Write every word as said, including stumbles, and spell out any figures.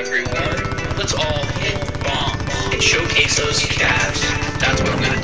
everyone. Let's all hit bombs and showcase those calves. That's what I'm gonna